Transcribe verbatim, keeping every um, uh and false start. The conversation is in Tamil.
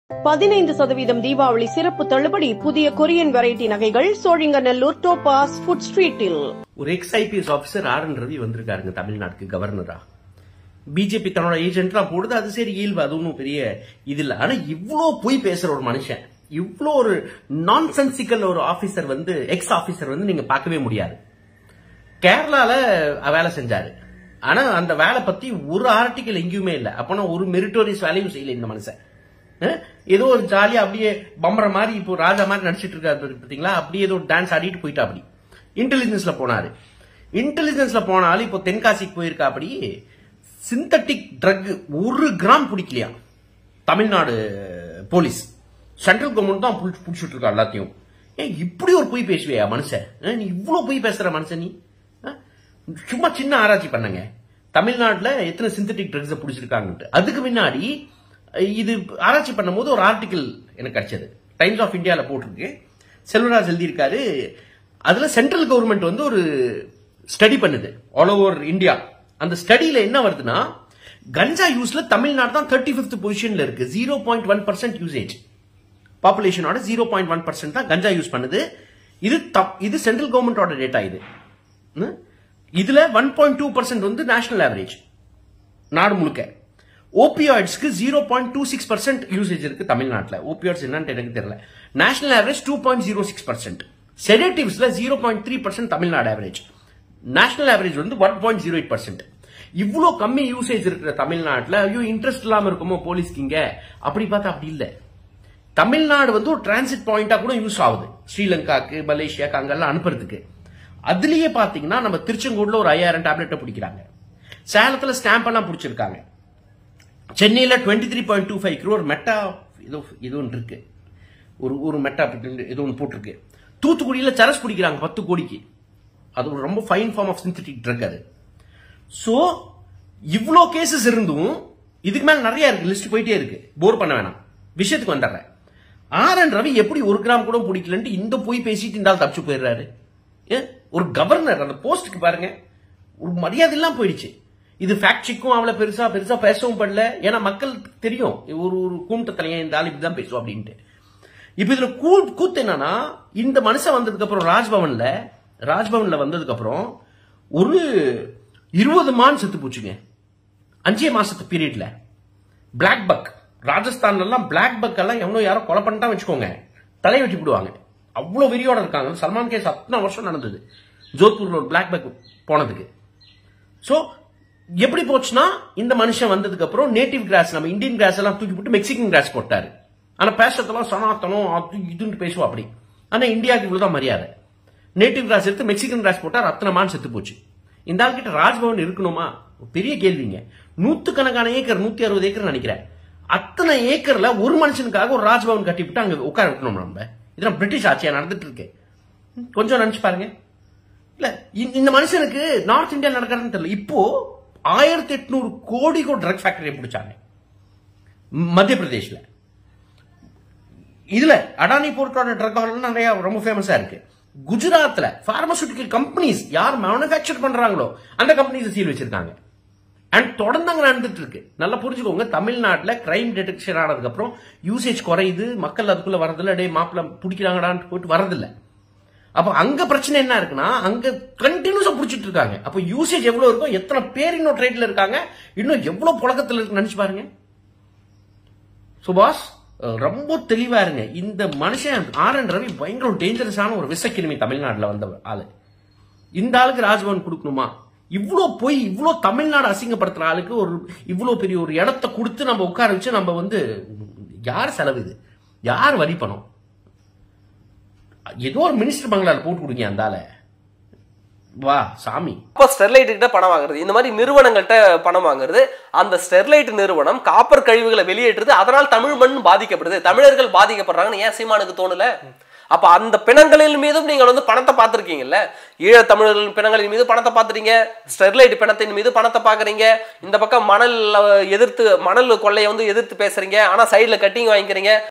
பதினைந்து சதவீதம் தீபாவளி சிறப்பு தள்ளுபடி புதிய கொரியன் வெரைட்டி நகைகள் சோழிங்கநல்லூர் டோபாஸ் ஃபுட் ஸ்ட்ரீட்டில். ஒரு ex IPS officer R N Ravi வந்திருக்காருங்க தமிழ்நாட்டுக்கு கவர்னரா. பிஜேபி தன்னோட ஏஜென்ட்ரா போடுது, அது சரி இயல்பு, அது ஒன்றும் பெரிய இது இல்லை. ஆனா இவ்வளோ போய் பேசுற ஒரு மனுஷன், இவ்வளோ ஒரு நான்சென்சிக்கல் ஒரு ஆபீசர் வந்து எக்ஸ் ஆபீசர் வந்து நீங்க பார்க்கவே முடியாது. கேரளால வேலை செஞ்சாரு, ஆனா அந்த வேலை பத்தி ஒரு ஆர்டிக்கல் எங்கேயுமே இல்லை. அப்பனா ஒரு மெரிட்டோரியஸ் வேலையும் செய்யல இந்த மனுஷன். ஏதோ ஒரு ஜாலியா அப்படியே பம்பர மாதிரி இப்போ ராஜா மாதிரி நடிச்சிட்டு இருக்காரு பாத்தீங்களா, அப்படியே ஏதோ டான்ஸ் ஆடிட்டு போயிட்டா. அப்படி இன்டெலிஜென்ஸ்ல போனாரு. இன்டெலிஜென்ஸ்ல போனாலும் இப்போ தென்காசிக்கு போயிருக்கா. அப்படி சிந்தட்டிக் ட்ரக் ஒரு கிராம் பிடிக்கலையா தமிழ்நாடு போலீஸ். சென்ட்ரல் கவர்மெண்ட் தான் பிடிச்சிட்டு இருக்கா எல்லாத்தையும். ஏன் இப்படி ஒரு பொய் பேசுவியா மனுஷன்? நீ இவ்வளவு பொய் பேசுற மனுஷன் நீ? சும்மா சின்ன ஆராய்ச்சி பண்ணுங்க, தமிழ்நாட்டுல எத்தனை சிந்தட்டிக் ட்ரக்ஸ் பிடிச்சிருக்காங்க. அதுக்கு முன்னாடி இது ஆராய்ச்சி பண்ணும் போது ஒரு ஆர்டிகிள் எனக்கு கிடைச்சது, டைம்ஸ் ஆஃப் இந்தியால போட்டிருக்கு. செல்வராஜ் எழுதியிருக்காரு. அதுல சென்ட்ரல் கவர்மெண்ட் வந்து ஒரு ஸ்டடி பண்ணுது ஆல் ஓவர் இந்தியா. அந்த ஸ்டடியில என்ன வருதுன்னா, கஞ்சா யூஸ்ல தமிழ்நாடு தான் தேர்ட்டி பிப்த் பொசிஷன்ல இருக்கு. Zero point one percent usage பாப்புலேஷனோட ஜீரோ பாயிண்ட் ஒன் பர்சன்ட் தான் கஞ்சா யூஸ் பண்ணுது. இது இது சென்ட்ரல் கவர்மெண்டோட டேட்டா. இது இதுல ஒன் பாயிண்ட் டூ பர்சன்ட் வந்து நேஷனல் ஆவரேஜ் நாடு முழுக்க. ஓபியாய்ட்ஸ்க்கு zero point two six percent usage இருக்கு தமிழ்நாட்டில். ஓபியாய்ட்ஸ் என்னன்னு எனக்கு தெரியல. National average two point zero six percent. செடேட்டிவ்ஸ்ல zero point three percent Tamil Nadu average. National average வந்து one point zero eight percent. இவ்வளவு கம்மி யூசேஜ் இருக்கிற தமிழ்நாட்டில் ஐயோ இன்ட்ரெஸ்ட் இல்லாம இருக்குமோ போலீஸ்க்கு இங்க, அப்படி பார்த்தா அப்படி இல்லை. தமிழ்நாடு வந்து ஒரு டிரான்சிட் பாயிண்டா கூட யூஸ் ஆகுது ஸ்ரீலங்காக்கு, மலேசியாக்கு, அங்கெல்லாம் அனுப்புறதுக்கு. அதுலயே பாத்தீங்கன்னா நம்ம திருச்செங்கோடுல ஒரு ஐயாயிரம் டேப்லெட்டை பிடிக்கிறாங்க. சேலத்துல ஸ்டாம்ப் எல்லாம் பிடிச்சிருக்காங்க. சென்னையில twenty three point two five crore மெட்டா இது இது ஒன்று இருக்கு, ஒரு ஒரு மெட்டா இது ஒன்று போட்டிருக்கு. தூத்துக்குடியில சரஸ் பிடிக்கிறாங்க பத்து கோடிக்கு. அது ஒரு ரொம்ப fine form of synthetic drug அது. சோ இவ்வளோ கேசஸ் இருந்தும் இதுக்கு மேல நிறைய இருக்கு, லிஸ்ட் போயிட்டே இருக்கு. போர் பண்ண வேணாம், விஷயத்துக்கு வந்துடுறேன். ஆர் என் ரவி எப்படி ஒரு கிராம் கூட பிடிக்கலன்ட்டு இந்த போய் பேசிட்டு இருந்தாலும் தப்பிச்சு போயிடுறாரு. ஒரு கவர்னர் அந்த போஸ்டுக்கு பாருங்க, ஒரு மரியாதை எல்லாம் போயிடுச்சு. இது ஃபேக்ட் செக்கும் அவளை பெருசா பெருசா பேசவும் பண்ணல. ஏன்னா மக்கள் தெரியும் ஒரு ஒரு கூட்ட தலையன் இந்த ஆள் இப்படிதான் பேசுவோம் அப்படின்ட்டு. இப்ப இதுல கூத்து என்னன்னா, இந்த மனுஷன் வந்ததுக்கு அப்புறம் ராஜ்பவன்ல ராஜ்பவன்ல வந்ததுக்கு அப்புறம் ஒரு இருபது மான் செத்து போச்சுங்க அஞ்சே மாசத்து பீரியட்ல. பிளாக் பக் ராஜஸ்தான்ல எல்லாம் பிளாக் பக் எல்லாம் எவனோ யாரோ கொலை பண்ணிட்டா வச்சுக்கோங்க, தலையை வெட்டி விடுவாங்க. அவ்வளவு வெறியோட இருக்காங்க. சல்மான் கேஸ் அத்தனை வருஷம் நடந்தது ஜோத்பூர்ல ஒரு பிளாக் பக் போனதுக்கு. சோ எப்படி போச்சுன்னா, இந்த மனுஷன் வந்ததுக்கு அப்புறம் நேட்டிவ் கிராஸ், நம்ம இந்தியன் கிராஸ் எல்லாம் தூக்கி போட்டு மெக்சிகன் கிராஸ் போட்டாரு. ஆனா பேசத்தெல்லாம் சனாத்தனம் அது இதுன்னு பேசுவோம் அப்படி. ஆனா இந்தியாவுக்கு இவ்வளவுதான் மரியாதை. நேட்டிவ் கிராஸ் எடுத்து மெக்சிகன் கிராஸ் போட்டார், அத்தனை மான் செத்து போச்சு. இந்த ஆள் கிட்ட ராஜ்பவன் இருக்கணுமா? பெரிய கேள்விங்க. நூத்துக்கணக்கான ஏக்கர், நூத்தி அறுபது ஏக்கர் நினைக்கிறேன். அத்தனை ஏக்கர்ல ஒரு மனுஷனுக்காக ஒரு ராஜ்பவன் கட்டிவிட்டு அங்க உட்கார வைக்கணும். நம்ம இதெல்லாம் பிரிட்டிஷ் ஆட்சியா நடந்துட்டு இருக்கு. கொஞ்சம் நினைச்சு பாருங்க. இல்ல இந்த மனுஷனுக்கு நார்த் இந்தியா நடக்கிறதுன்னு தெரியல. இப்போ ஆயிரத்தி எட்நூறு கோடிக்கோ ட்ரக் ஃபேக்டரியை பிடிச்சாங்க மத்திய பிரதேஷ்ல. இதுல அடானி போர்ட்டோட ட்ரக் நிறைய ரொம்ப ஃபேமஸா இருக்கு. குஜராத்ல பார்மசூட்டிக்கல் கம்பெனிஸ் யார் மேனுஃபேக்சர் பண்றாங்களோ அந்த கம்பெனிஸ் சீல் வச்சிருக்காங்க. அண்ட் தொடர்ந்து அங்க நடந்துட்டு இருக்கு. நல்லா புரிஞ்சுக்கோங்க, தமிழ்நாட்டுல கிரைம் டிடெக்ஷன் ஆனதுக்கு அப்புறம் யூசேஜ் குறையுது, மக்கள் அதுக்குள்ள வரதில்ல. டே மாப்பிள்ள பிடிக்கிறாங்கடான்னு போயிட்டு வரதில்லை. அப்ப அங்க பிரச்சனை என்ன இருக்குன்னா, அங்க கண்டினியூஸா புடிச்சிட்டு இருக்காங்க. அப்ப யூசேஜ் எவ்வளவு இருக்கும், எத்தனை பேர் இன்னும் ட்ரேட்ல இருக்காங்க, இன்னும் எவ்வளவு புழக்கத்துல இருக்கு நினைச்சு பாருங்க. சுபாஷ் ரொம்ப தெளிவா இருங்க. இந்த மனுஷன் ஆர் என் ரவி பயங்கர டேஞ்சரஸான ஒரு விஷக்கிருமி தமிழ்நாட்டுல வந்த ஆளு. இந்த ஆளுக்கு ராஜ்பவன் கொடுக்கணுமா? இவ்வளவு போய் இவ்வளவு தமிழ்நாடு அசிங்கப்படுத்துற ஆளுக்கு ஒரு இவ்வளவு பெரிய ஒரு இடத்தை கொடுத்து நம்ம உட்கார வச்சு நம்ம வந்து யார் செலவு, இது யார் வரி பணம்? ஏதோ ஒரு மினிஸ்டர் பங்களால போட்டு கொடுங்க அந்த ஆளை. வா சாமி. அப்போ ஸ்டெர்லைட் கிட்ட பணம் வாங்குறது, இந்த மாதிரி நிறுவனங்கள்கிட்ட பணம் வாங்குறது. அந்த ஸ்டெர்லைட் நிறுவனம் காப்பர் கழிவுகளை வெளியேற்றுது, அதனால் தமிழ் மண் பாதிக்கப்படுது, தமிழர்கள் பாதிக்கப்படுறாங்கன்னு ஏன் சீமானுக்கு தோணல? அப்ப அந்த பிணங்களின் மீதும் நீங்கள் வந்து பணத்தை பார்த்துருக்கீங்கல்ல. ஈழ தமிழர்களின் பிணங்களின் மீது பணத்தை பார்த்துறீங்க, ஸ்டெர்லைட் பிணத்தின் மீது பணத்தை பார்க்குறீங்க. இந்த பக்கம் மணல் எதிர்த்து மணல் கொள்ளையை வந்து எதிர்த்து பேசுறீங்க, ஆனா சைட்ல கட்டிங் வாங்கிக்கிறீங்க.